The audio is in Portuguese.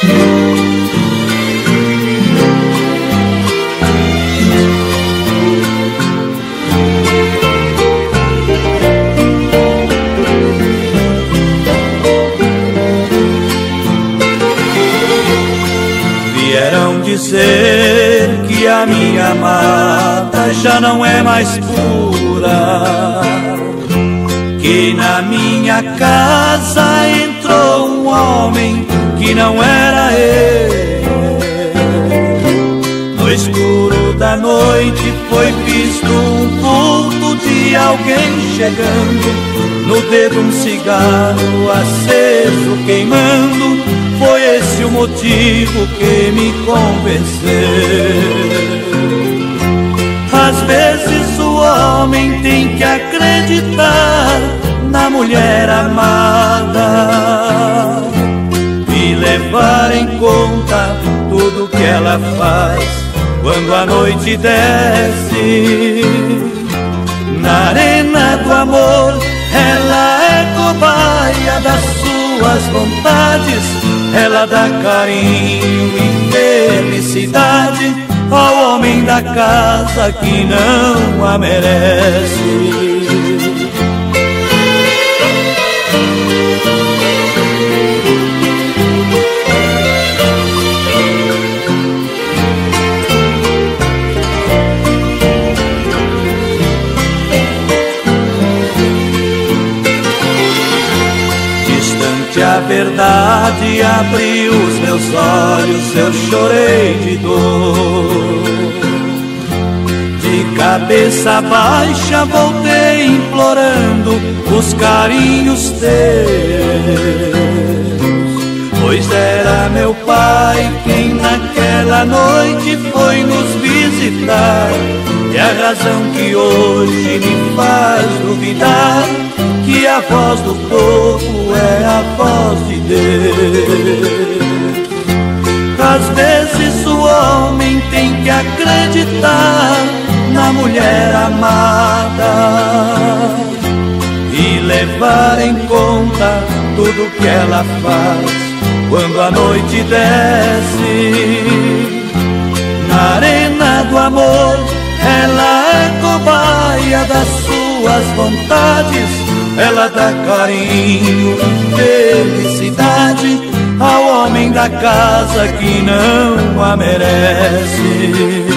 Vieram dizer que a minha amada já não é mais pura, que na minha casa entrou um homem que não era ele. No escuro da noite foi visto um vulto de alguém chegando, no dedo um cigarro aceso queimando. Foi esse o motivo que me convenceu. Às vezes o homem tem que acreditar na mulher amada e levar em conta tudo que ela faz quando a noite desce. Na arena do amor ela é cobaia das suas vontades, ela dá carinho e felicidade ao homem da casa que não a merece. A verdade abriu os meus olhos, eu chorei de dor. De cabeça baixa voltei implorando os carinhos teus, pois era meu pai quem naquela noite foi nos visitar. E a razão que hoje me faz duvidar que a voz do povo é a voz de Deus. Às vezes o homem tem que acreditar na mulher amada e levar em conta tudo que ela faz quando a noite desce. Na arena do amor ela é cobaia das suas vontades, ela dá carinho e felicidade ao homem da casa que não a merece.